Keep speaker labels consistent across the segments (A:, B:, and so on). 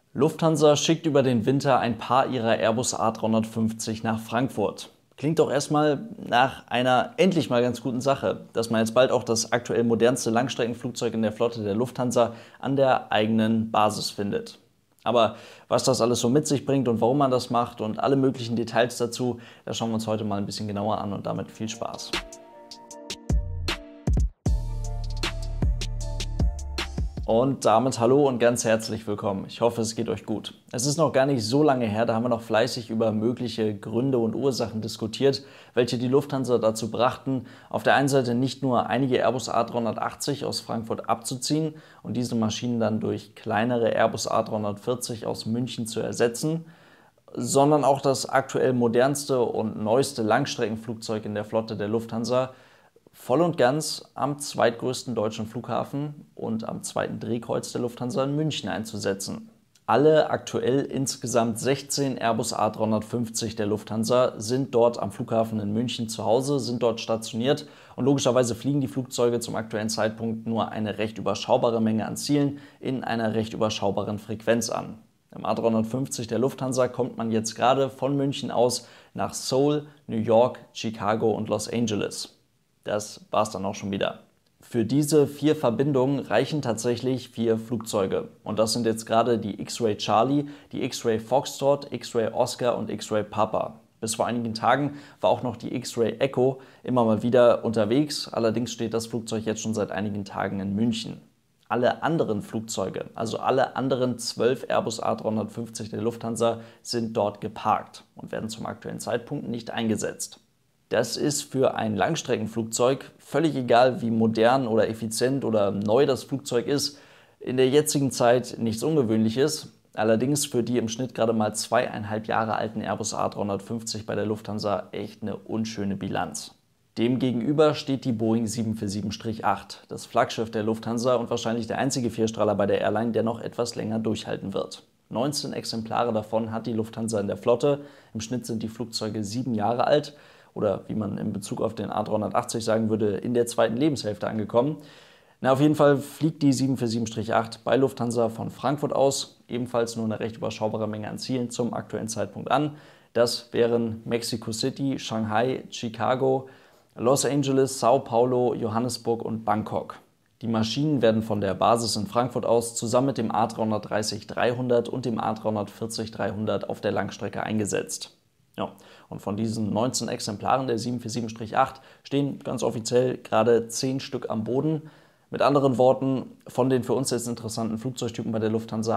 A: Lufthansa schickt über den Winter ein paar ihrer Airbus A350 nach Frankfurt. Klingt doch erstmal nach einer endlich mal ganz guten Sache, dass man jetzt bald auch das aktuell modernste Langstreckenflugzeug in der Flotte der Lufthansa an der eigenen Basis findet. Aber was das alles so mit sich bringt und warum man das macht und alle möglichen Details dazu, das schauen wir uns heute mal ein bisschen genauer an und damit viel Spaß. Und damit hallo und ganz herzlich willkommen. Ich hoffe, es geht euch gut. Es ist noch gar nicht so lange her, da haben wir noch fleißig über mögliche Gründe und Ursachen diskutiert, welche die Lufthansa dazu brachten, auf der einen Seite nicht nur einige Airbus A380 aus Frankfurt abzuziehen und diese Maschinen dann durch kleinere Airbus A340 aus München zu ersetzen, sondern auch das aktuell modernste und neueste Langstreckenflugzeug in der Flotte der Lufthansa voll und ganz am zweitgrößten deutschen Flughafen und am zweiten Drehkreuz der Lufthansa in München einzusetzen. Alle aktuell insgesamt 16 Airbus A350 der Lufthansa sind dort am Flughafen in München zu Hause, sind dort stationiert und logischerweise fliegen die Flugzeuge zum aktuellen Zeitpunkt nur eine recht überschaubare Menge an Zielen in einer recht überschaubaren Frequenz an. Im A350 der Lufthansa kommt man jetzt gerade von München aus nach Seoul, New York, Chicago und Los Angeles. Das war's dann auch schon wieder. Für diese 4 Verbindungen reichen tatsächlich 4 Flugzeuge. Und das sind jetzt gerade die X-Ray Charlie, die X-Ray Foxtrot, X-Ray Oscar und X-Ray Papa. Bis vor einigen Tagen war auch noch die X-Ray Echo immer mal wieder unterwegs. Allerdings steht das Flugzeug jetzt schon seit einigen Tagen in München. Alle anderen Flugzeuge, also alle anderen 12 Airbus A350 der Lufthansa, sind dort geparkt und werden zum aktuellen Zeitpunkt nicht eingesetzt. Das ist für ein Langstreckenflugzeug völlig egal, wie modern oder effizient oder neu das Flugzeug ist, in der jetzigen Zeit nichts Ungewöhnliches. Allerdings für die im Schnitt gerade mal 2,5 Jahre alten Airbus A350 bei der Lufthansa echt eine unschöne Bilanz. Demgegenüber steht die Boeing 747-8, das Flaggschiff der Lufthansa und wahrscheinlich der einzige Vierstrahler bei der Airline, der noch etwas länger durchhalten wird. 19 Exemplare davon hat die Lufthansa in der Flotte. Im Schnitt sind die Flugzeuge 7 Jahre alt. Oder wie man in Bezug auf den A380 sagen würde, in der zweiten Lebenshälfte angekommen. Auf jeden Fall fliegt die 747-8 bei Lufthansa von Frankfurt aus, ebenfalls nur eine recht überschaubare Menge an Zielen zum aktuellen Zeitpunkt an. Das wären Mexico City, Shanghai, Chicago, Los Angeles, Sao Paulo, Johannesburg und Bangkok. Die Maschinen werden von der Basis in Frankfurt aus zusammen mit dem A330-300 und dem A340-300 auf der Langstrecke eingesetzt. Ja, und von diesen 19 Exemplaren der 747-8 stehen ganz offiziell gerade 10 Stück am Boden. Mit anderen Worten, von den für uns jetzt interessanten Flugzeugtypen bei der Lufthansa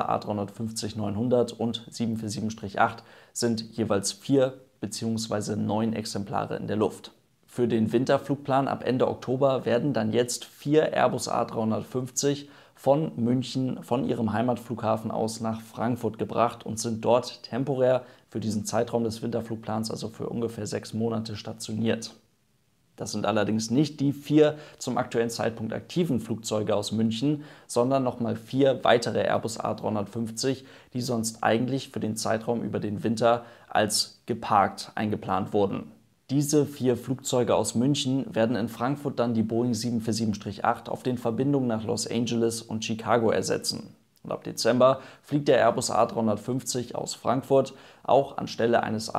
A: A350-900 und 747-8 sind jeweils 4 bzw. 9 Exemplare in der Luft. Für den Winterflugplan ab Ende Oktober werden dann jetzt 4 Airbus A350 von München, von ihrem Heimatflughafen aus nach Frankfurt gebracht und sind dort temporär für diesen Zeitraum des Winterflugplans, also für ungefähr 6 Monate, stationiert. Das sind allerdings nicht die 4 zum aktuellen Zeitpunkt aktiven Flugzeuge aus München, sondern nochmal 4 weitere Airbus A350, die sonst eigentlich für den Zeitraum über den Winter als geparkt eingeplant wurden. Diese 4 Flugzeuge aus München werden in Frankfurt dann die Boeing 747-8 auf den Verbindungen nach Los Angeles und Chicago ersetzen. Und ab Dezember fliegt der Airbus A350 aus Frankfurt auch anstelle eines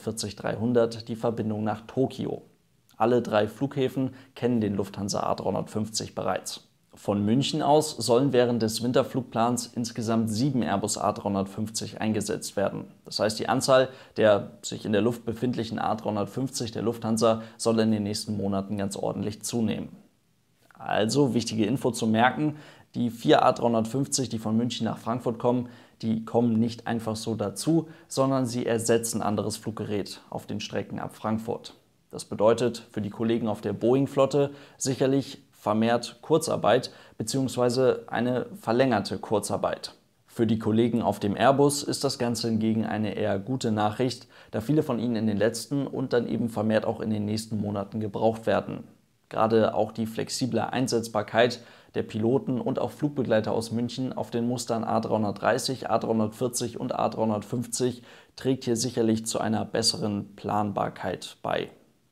A: A340-300 die Verbindung nach Tokio. Alle 3 Flughäfen kennen den Lufthansa A350 bereits. Von München aus sollen während des Winterflugplans insgesamt 7 Airbus A350 eingesetzt werden. Das heißt, die Anzahl der sich in der Luft befindlichen A350 der Lufthansa soll in den nächsten Monaten ganz ordentlich zunehmen. Also, wichtige Info zu merken, die 4 A350, die von München nach Frankfurt kommen, die kommen nicht einfach so dazu, sondern sie ersetzen anderes Fluggerät auf den Strecken ab Frankfurt. Das bedeutet für die Kollegen auf der Boeing-Flotte sicherlich vermehrt Kurzarbeit bzw. eine verlängerte Kurzarbeit. Für die Kollegen auf dem Airbus ist das Ganze hingegen eine eher gute Nachricht, da viele von ihnen in den letzten und dann eben vermehrt auch in den nächsten Monaten gebraucht werden. Gerade auch die flexible Einsetzbarkeit der Piloten und auch Flugbegleiter aus München auf den Mustern A330, A340 und A350 trägt hier sicherlich zu einer besseren Planbarkeit bei.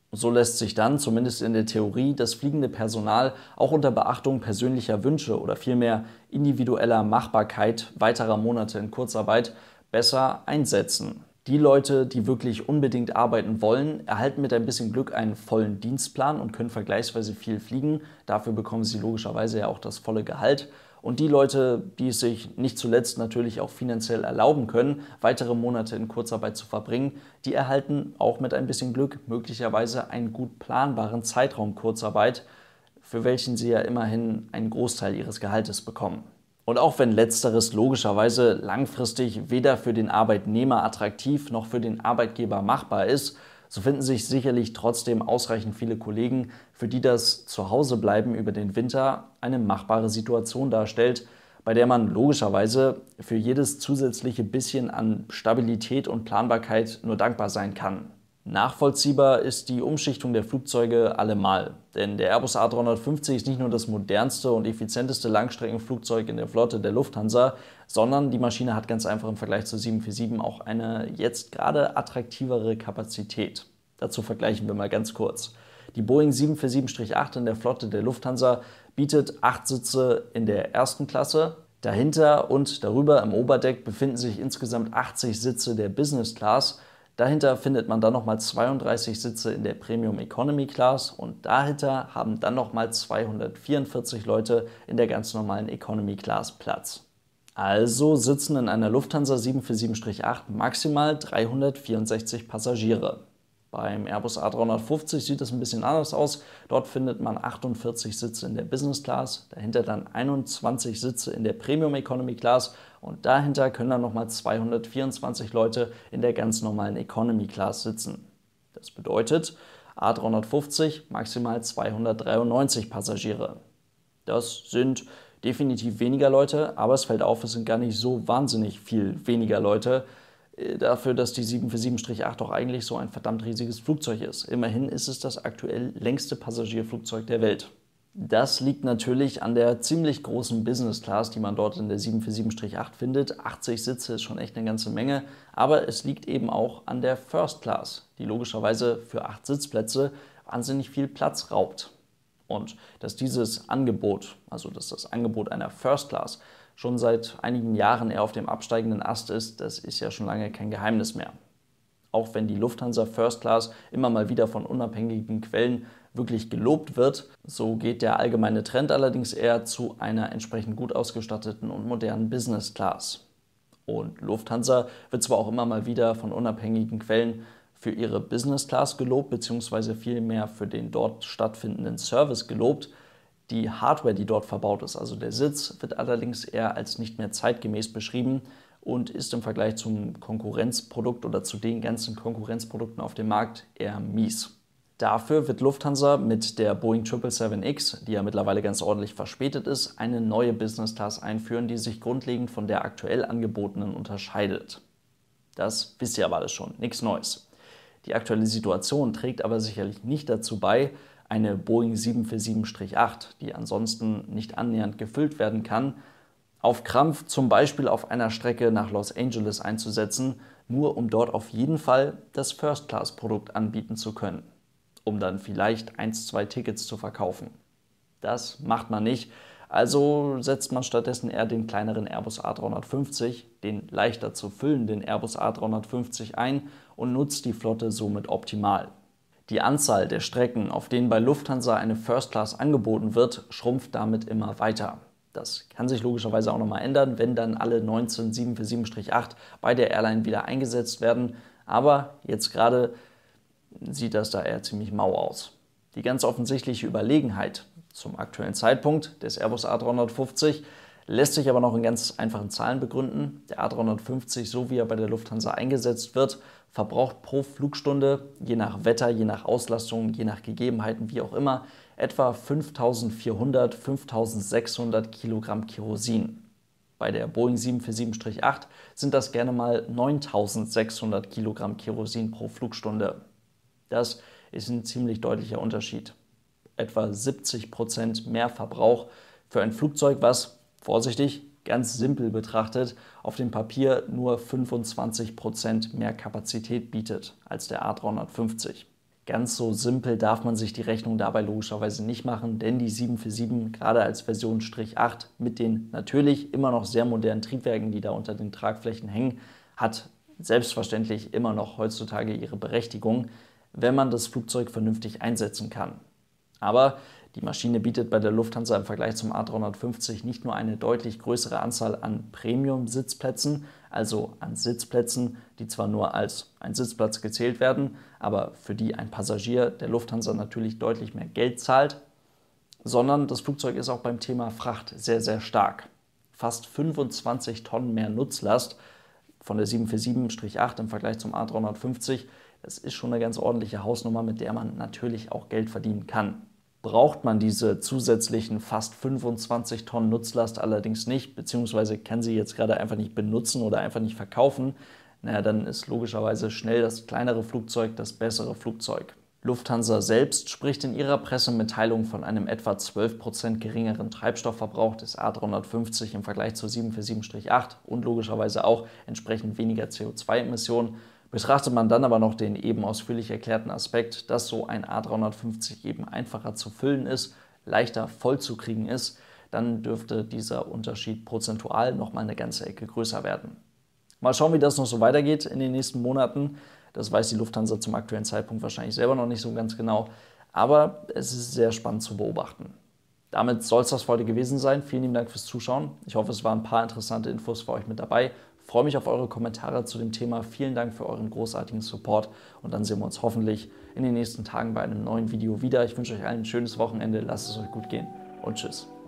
A: So lässt sich dann, zumindest in der Theorie, das fliegende Personal auch unter Beachtung persönlicher Wünsche oder vielmehr individueller Machbarkeit weiterer Monate in Kurzarbeit besser einsetzen. Die Leute, die wirklich unbedingt arbeiten wollen, erhalten mit ein bisschen Glück einen vollen Dienstplan und können vergleichsweise viel fliegen. Dafür bekommen sie logischerweise ja auch das volle Gehalt. Und die Leute, die es sich nicht zuletzt natürlich auch finanziell erlauben können, weitere Monate in Kurzarbeit zu verbringen, die erhalten auch mit ein bisschen Glück möglicherweise einen gut planbaren Zeitraum Kurzarbeit, für welchen sie ja immerhin einen Großteil ihres Gehaltes bekommen. Und auch wenn letzteres logischerweise langfristig weder für den Arbeitnehmer attraktiv noch für den Arbeitgeber machbar ist, so finden sich sicherlich trotzdem ausreichend viele Kollegen, für die das Zuhausebleiben über den Winter eine machbare Situation darstellt, bei der man logischerweise für jedes zusätzliche bisschen an Stabilität und Planbarkeit nur dankbar sein kann. Nachvollziehbar ist die Umschichtung der Flugzeuge allemal, denn der Airbus A350 ist nicht nur das modernste und effizienteste Langstreckenflugzeug in der Flotte der Lufthansa, sondern die Maschine hat ganz einfach im Vergleich zur 747 auch eine jetzt gerade attraktivere Kapazität. Dazu vergleichen wir mal ganz kurz. Die Boeing 747-8 in der Flotte der Lufthansa bietet 8 Sitze in der ersten Klasse. Dahinter und darüber im Oberdeck befinden sich insgesamt 80 Sitze der Business Class. Dahinter findet man dann nochmal 32 Sitze in der Premium Economy Class und dahinter haben dann nochmal 244 Leute in der ganz normalen Economy Class Platz. Also sitzen in einer Lufthansa 747-8 maximal 364 Passagiere. Beim Airbus A350 sieht es ein bisschen anders aus. Dort findet man 48 Sitze in der Business Class, dahinter dann 21 Sitze in der Premium Economy Class und dahinter können dann nochmal 224 Leute in der ganz normalen Economy Class sitzen. Das bedeutet A350 maximal 293 Passagiere. Das sind definitiv weniger Leute, aber es fällt auf, es sind gar nicht so wahnsinnig viel weniger Leute, dafür, dass die 747-8 doch eigentlich so ein verdammt riesiges Flugzeug ist. Immerhin ist es das aktuell längste Passagierflugzeug der Welt. Das liegt natürlich an der ziemlich großen Business Class, die man dort in der 747-8 findet. 80 Sitze ist schon echt eine ganze Menge, aber es liegt eben auch an der First Class, die logischerweise für 8 Sitzplätze wahnsinnig viel Platz raubt. Und dass dieses Angebot, also dass das Angebot einer First Class schon seit einigen Jahren eher auf dem absteigenden Ast ist, das ist ja schon lange kein Geheimnis mehr. Auch wenn die Lufthansa First Class immer mal wieder von unabhängigen Quellen wirklich gelobt wird, so geht der allgemeine Trend allerdings eher zu einer entsprechend gut ausgestatteten und modernen Business Class. Und Lufthansa wird zwar auch immer mal wieder von unabhängigen Quellen für ihre Business Class gelobt, beziehungsweise vielmehr für den dort stattfindenden Service gelobt. Die Hardware, die dort verbaut ist, also der Sitz, wird allerdings eher als nicht mehr zeitgemäß beschrieben und ist im Vergleich zum Konkurrenzprodukt oder zu den ganzen Konkurrenzprodukten auf dem Markt eher mies. Dafür wird Lufthansa mit der Boeing 777X, die ja mittlerweile ganz ordentlich verspätet ist, eine neue Business Class einführen, die sich grundlegend von der aktuell angebotenen unterscheidet. Das wisst ihr aber alles schon, nichts Neues. Die aktuelle Situation trägt aber sicherlich nicht dazu bei, eine Boeing 747-8, die ansonsten nicht annähernd gefüllt werden kann, auf Krampf zum Beispiel auf einer Strecke nach Los Angeles einzusetzen, nur um dort auf jeden Fall das First-Class-Produkt anbieten zu können, um dann vielleicht 1, 2 Tickets zu verkaufen. Das macht man nicht, also setzt man stattdessen eher den kleineren Airbus A350, den leichter zu füllenden Airbus A350 ein und nutzt die Flotte somit optimal. Die Anzahl der Strecken, auf denen bei Lufthansa eine First Class angeboten wird, schrumpft damit immer weiter. Das kann sich logischerweise auch nochmal ändern, wenn dann alle 19 747-8 bei der Airline wieder eingesetzt werden. Aber jetzt gerade sieht das da eher ziemlich mau aus. Die ganz offensichtliche Überlegenheit zum aktuellen Zeitpunkt des Airbus A350 lässt sich aber noch in ganz einfachen Zahlen begründen. Der A350, so wie er bei der Lufthansa eingesetzt wird, verbraucht pro Flugstunde, je nach Wetter, je nach Auslastung, je nach Gegebenheiten, wie auch immer, etwa 5.400, 5.600 Kilogramm Kerosin. Bei der Boeing 747-8 sind das gerne mal 9.600 Kilogramm Kerosin pro Flugstunde. Das ist ein ziemlich deutlicher Unterschied. Etwa 70% mehr Verbrauch für ein Flugzeug, was, vorsichtig, ganz simpel betrachtet, auf dem Papier nur 25% mehr Kapazität bietet als der A350. Ganz so simpel darf man sich die Rechnung dabei logischerweise nicht machen, denn die 747, gerade als Version -8 mit den natürlich immer noch sehr modernen Triebwerken, die da unter den Tragflächen hängen, hat selbstverständlich immer noch heutzutage ihre Berechtigung, wenn man das Flugzeug vernünftig einsetzen kann. Aber die Maschine bietet bei der Lufthansa im Vergleich zum A350 nicht nur eine deutlich größere Anzahl an Premium-Sitzplätzen, also an Sitzplätzen, die zwar nur als ein Sitzplatz gezählt werden, aber für die ein Passagier der Lufthansa natürlich deutlich mehr Geld zahlt, sondern das Flugzeug ist auch beim Thema Fracht sehr, sehr stark. Fast 25 Tonnen mehr Nutzlast von der 747-8 im Vergleich zum A350, das ist schon eine ganz ordentliche Hausnummer, mit der man natürlich auch Geld verdienen kann. Braucht man diese zusätzlichen fast 25 Tonnen Nutzlast allerdings nicht, beziehungsweise kann sie jetzt gerade einfach nicht benutzen oder einfach nicht verkaufen, dann ist logischerweise schnell das kleinere Flugzeug das bessere Flugzeug. Lufthansa selbst spricht in ihrer Pressemitteilung von einem etwa 12% geringeren Treibstoffverbrauch des A350 im Vergleich zur 747-8 und logischerweise auch entsprechend weniger CO2-Emissionen. Betrachtet man dann aber noch den eben ausführlich erklärten Aspekt, dass so ein A350 eben einfacher zu füllen ist, leichter voll zu kriegen ist, dann dürfte dieser Unterschied prozentual nochmal eine ganze Ecke größer werden. Mal schauen, wie das noch so weitergeht in den nächsten Monaten. Das weiß die Lufthansa zum aktuellen Zeitpunkt wahrscheinlich selber noch nicht so ganz genau, aber es ist sehr spannend zu beobachten. Damit soll es das für heute gewesen sein. Vielen lieben Dank fürs Zuschauen. Ich hoffe, es waren ein paar interessante Infos für euch mit dabei. Ich freue mich auf eure Kommentare zu dem Thema. Vielen Dank für euren großartigen Support und dann sehen wir uns hoffentlich in den nächsten Tagen bei einem neuen Video wieder. Ich wünsche euch allen ein schönes Wochenende, lasst es euch gut gehen und tschüss.